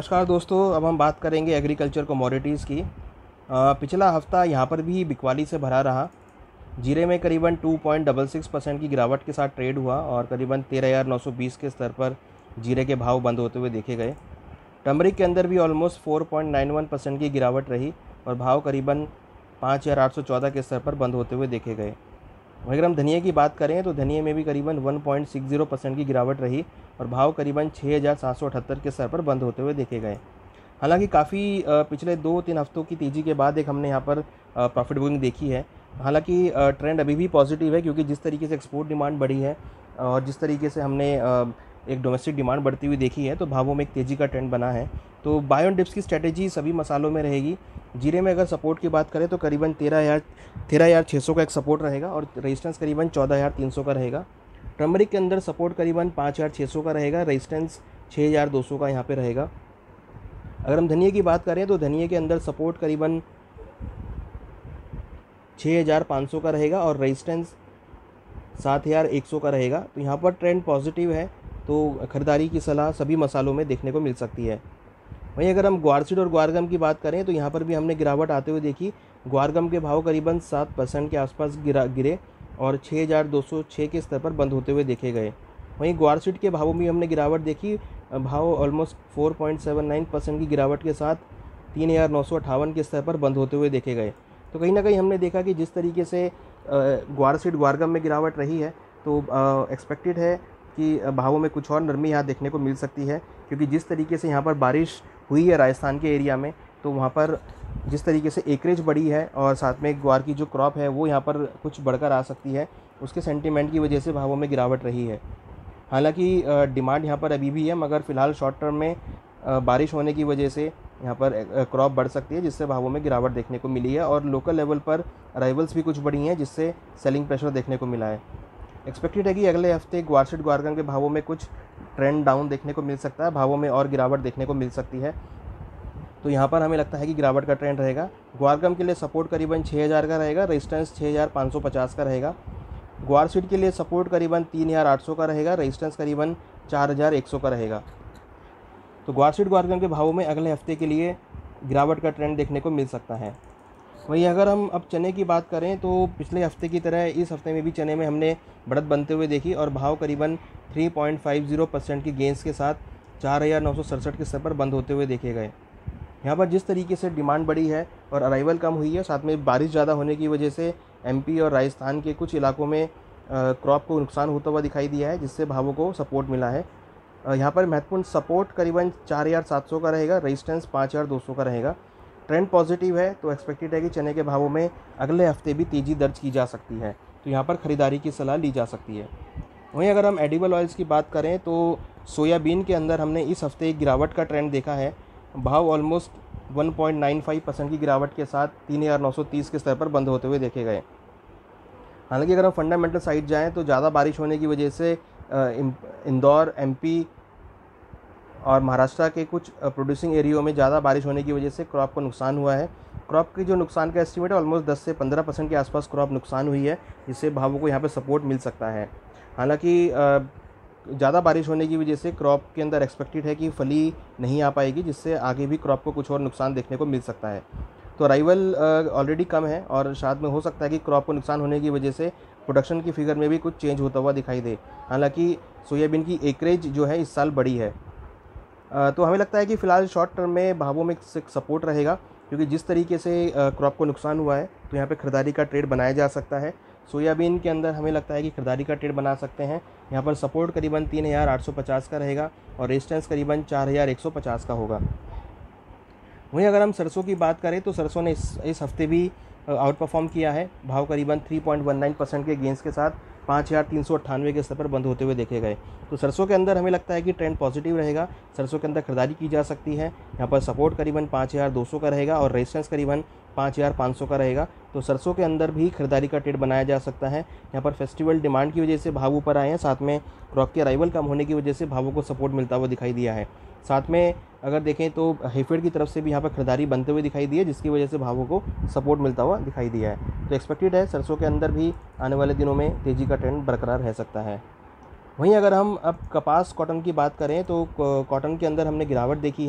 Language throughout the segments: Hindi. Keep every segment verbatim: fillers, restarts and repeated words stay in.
नमस्कार दोस्तों, अब हम बात करेंगे एग्रीकल्चर कमोडिटीज़ की। अ, पिछला हफ्ता यहाँ पर भी बिकवाली से भरा रहा। जीरे में करीबन two point six six percent की गिरावट के साथ ट्रेड हुआ और करीबन तेरह हज़ार नौ सौ बीस के स्तर पर जीरे के भाव बंद होते हुए देखे गए। टर्मरिक के अंदर भी almost four point nine one percent की गिरावट रही और भाव करीबन पाँच हज़ार आठ सौ चौदह के स्तर पर बंद होते हुए देखे गए। वहीं अगर हम धनिया की बात करें तो धनिया में भी करीबन one point six zero percent की गिरावट रही और भाव करीबन छः हज़ार सात सौ अठहत्तर के स्तर पर बंद होते हुए देखे गए। हालांकि काफ़ी पिछले दो तीन हफ्तों की तेज़ी के बाद एक हमने यहाँ पर प्रॉफिट बुकिंग देखी है। हालांकि ट्रेंड अभी भी पॉजिटिव है, क्योंकि जिस तरीके से एक्सपोर्ट डिमांड बढ़ी है और जिस तरीके से हमने एक डोमेस्टिक डिमांड बढ़ती हुई देखी है, तो भावों में एक तेज़ी का ट्रेंड बना है। तो बाय ऑन डिप्स की स्ट्रैटेजी सभी मसालों में रहेगी। जीरे में अगर सपोर्ट की बात करें तो करीबन तेरह हज़ार तेरह हज़ार छः सौ का एक सपोर्ट रहेगा और रेजिस्टेंस करीबन चौदह हज़ार तीन सौ का रहेगा। टर्मरिक के अंदर सपोर्ट करीबन पाँच हज़ार छः सौ का रहेगा, रेजिस्टेंस छः हज़ार दो सौ का यहाँ पे रहेगा। अगर हम धनिया की बात करें तो धनिया के अंदर सपोर्ट करीबन छः हज़ार पाँच सौ का रहेगा और रेजिस्टेंस सात हज़ार एक सौ का रहेगा। तो यहाँ पर ट्रेंड पॉजिटिव है, तो खरीदारी की सलाह सभी मसालों में देखने को मिल सकती है। वहीं अगर हम ग्वारसीड और ग्वारगम की बात करें तो यहाँ पर भी हमने गिरावट आते हुए देखी। ग्वारगम के भाव करीबन सात परसेंट के आसपास गिरा गिरे और छः हज़ार दो सौ छः के स्तर पर बंद होते हुए देखे गए। वहीं ग्वारसीड के भावों में हमने गिरावट देखी। भाव almost four point seven nine percent की गिरावट के साथ तीन हज़ार नौ सौ अट्ठावन के स्तर पर बंद होते हुए देखे गए। तो कहीं ना कहीं हमने देखा कि जिस तरीके से ग्वारसीड ग्वारगम में गिरावट रही है, तो एक्सपेक्टेड है कि भावों में कुछ और नरमी यहाँ देखने को मिल सकती है, क्योंकि जिस तरीके से यहाँ पर बारिश हुई है राजस्थान के एरिया में, तो वहाँ पर जिस तरीके से एकरेज बढ़ी है और साथ में ग्वार की जो क्रॉप है वो यहाँ पर कुछ बढ़कर आ सकती है, उसके सेंटीमेंट की वजह से भावों में गिरावट रही है। हालांकि डिमांड यहाँ पर अभी भी है, मगर फ़िलहाल शॉर्ट टर्म में बारिश होने की वजह से यहाँ पर क्रॉप बढ़ सकती है, जिससे भावों में गिरावट देखने को मिली है और लोकल लेवल पर अराइवल्स भी कुछ बढ़ी हैं, जिससे सेलिंग प्रेशर देखने को मिला है। एक्सपेक्टेड है कि अगले हफ्ते ग्वारसीड ग्वारगम के भावों में कुछ ट्रेंड डाउन देखने को मिल सकता है, भावों में और गिरावट देखने को मिल सकती है। तो यहाँ पर हमें लगता है कि गिरावट का ट्रेंड रहेगा। ग्वारगम के लिए सपोर्ट करीबन छः हज़ार का रहेगा, रेजिस्टेंस छः हज़ार पाँच सौ पचास का रहेगा। ग्वारसीड के लिए सपोर्ट करीबन तीन हज़ार आठ सौ का रहेगा, रेजिस्टेंस करीबन चार हज़ार एक सौ का रहेगा। तो ग्वारसीड ग्वारगम के भावों में अगले हफ्ते के लिए गिरावट का ट्रेंड देखने को मिल सकता है। वहीं अगर हम अब चने की बात करें तो पिछले हफ्ते की तरह इस हफ्ते में भी चने में हमने बढ़त बनते हुए देखी और भाव करीबन three point five zero percent की गेंस के साथ चार हज़ार नौ सौ सड़सठ के स्तर पर बंद होते हुए देखे गए। यहाँ पर जिस तरीके से डिमांड बढ़ी है और अराइवल कम हुई है, साथ में बारिश ज़्यादा होने की वजह से एमपी और राजस्थान के कुछ इलाकों में क्रॉप को नुकसान होता हुआ दिखाई दिया है, जिससे भावों को सपोर्ट मिला है। यहाँ पर महत्वपूर्ण सपोर्ट करीबन चार हज़ार सात सौ का रहेगा, रेजिस्टेंस पाँच हज़ार दो सौ का रहेगा। ट्रेंड पॉजिटिव है, तो एक्सपेक्टेड है कि चने के भावों में अगले हफ्ते भी तेज़ी दर्ज की जा सकती है, तो यहाँ पर ख़रीदारी की सलाह ली जा सकती है। वहीं अगर हम एडिबल ऑयल्स की बात करें तो सोयाबीन के अंदर हमने इस हफ्ते एक गिरावट का ट्रेंड देखा है। भाव almost one point nine five percent की गिरावट के साथ तीन हज़ार नौ सौ तीस के स्तर पर बंद होते हुए देखे गए। हालांकि अगर हम फंडामेंटल साइड जाएँ तो ज़्यादा बारिश होने की वजह से इंदौर, एमपी और महाराष्ट्र के कुछ प्रोड्यूसिंग एरियो में ज़्यादा बारिश होने की वजह से क्रॉप को नुकसान हुआ है। क्रॉप की जो नुकसान का एस्टीमेट है ऑलमोस्ट दस से पंद्रह परसेंट के आसपास क्रॉप नुकसान हुई है, जिससे भावों को यहाँ पे सपोर्ट मिल सकता है। हालांकि ज़्यादा बारिश होने की वजह से क्रॉप के अंदर एक्सपेक्टेड है कि फली नहीं आ पाएगी, जिससे आगे भी क्रॉप को कुछ और नुकसान देखने को मिल सकता है। तो अराइवल ऑलरेडी कम है और साथ में हो सकता है कि क्रॉप को नुकसान होने की वजह से प्रोडक्शन की फिगर में भी कुछ चेंज होता हुआ दिखाई दे। हालाँकि सोयाबीन की एकरेज जो है इस साल बढ़ी है, तो हमें लगता है कि फ़िलहाल शॉर्ट टर्म में भावों में सपोर्ट रहेगा, क्योंकि जिस तरीके से क्रॉप को नुकसान हुआ है तो यहाँ पे खरीदारी का ट्रेड बनाया जा सकता है। सोयाबीन के अंदर हमें लगता है कि खरीदारी का ट्रेड बना सकते हैं। यहाँ पर सपोर्ट करीबन तीन हज़ार आठ सौ पचास का रहेगा और रेजिस्टेंस करीबन चार हज़ार एक सौ पचास का होगा। वहीं अगर हम सरसों की बात करें तो सरसों ने इस इस हफ्ते भी आउट परफॉर्म किया है। भाव करीबन three point one nine percent के गेंस के साथ पाँच हज़ार तीन सौ अट्ठानवे के स्तर पर बंद होते हुए देखे गए। तो सरसों के अंदर हमें लगता है कि ट्रेंड पॉजिटिव रहेगा, सरसों के अंदर खरीदारी की जा सकती है। यहाँ पर सपोर्ट करीबन पाँच हज़ार दो सौ का रहेगा और रेजिस्टेंस करीबन पाँच हज़ार पाँच सौ का रहेगा। तो सरसों के अंदर भी खरीदारी का ट्रेड बनाया जा सकता है। यहाँ पर फेस्टिवल डिमांड की वजह से भाव ऊपर आए हैं, साथ में क्रॉप की अराइवल कम होने की वजह से भावों को सपोर्ट मिलता हुआ दिखाई दिया है। साथ में अगर देखें तो हेफेड की तरफ से भी यहाँ पर खरीदारी बनते हुए दिखाई दी है, जिसकी वजह से भावों को सपोर्ट मिलता हुआ दिखाई दिया है। तो एक्सपेक्टेड है सरसों के अंदर भी आने वाले दिनों में तेज़ी का ट्रेंड बरकरार रह सकता है। वहीं अगर हम अब कपास कॉटन की बात करें तो कॉटन के अंदर हमने गिरावट देखी है।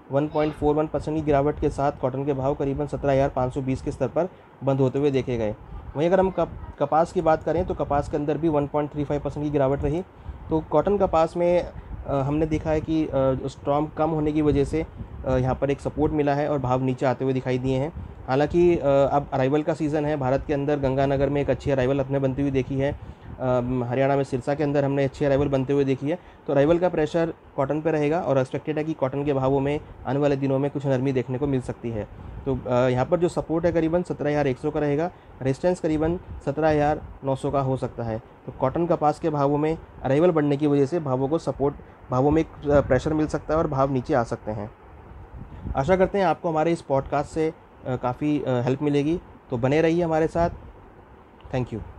One point four one percent की गिरावट के साथ कॉटन के भाव करीबन सत्रह हज़ार पाँच सौ बीस के स्तर पर बंद होते हुए देखे गए। वहीं अगर हम कप कपास की बात करें तो कपास के अंदर भी one point three five percent की गिरावट रही। तो कॉटन कपास में अ, हमने देखा है कि स्टॉर्म कम होने की वजह से अ, यहाँ पर एक सपोर्ट मिला है और भाव नीचे आते हुए दिखाई दिए हैं। हालांकि अ, अब अराइवल का सीज़न है, भारत के अंदर गंगानगर में एक अच्छी अराइवल अपने बनती हुई देखी है, अम, हरियाणा में सिरसा के अंदर हमने अच्छी अराइवल बनते हुए देखी है। तो अराइवल का प्रेशर कॉटन पे रहेगा और एक्सपेक्टेड है कि कॉटन के भावों में आने वाले दिनों में कुछ नरमी देखने को मिल सकती है। तो अ, यहाँ पर जो सपोर्ट है करीबन सत्रह हज़ार एक सौ का रहेगा, रेजिस्टेंस करीबन सत्रह हज़ार नौ सौ का हो सकता है। तो कॉटन कपास के भावों में अराइवल बढ़ने की वजह से भावों को सपोर्ट भावों में एक प्रेशर मिल सकता है और भाव नीचे आ सकते हैं। आशा करते हैं आपको हमारे इस पॉडकास्ट से काफ़ी हेल्प मिलेगी। तो बने रहिए हमारे साथ। Thank you.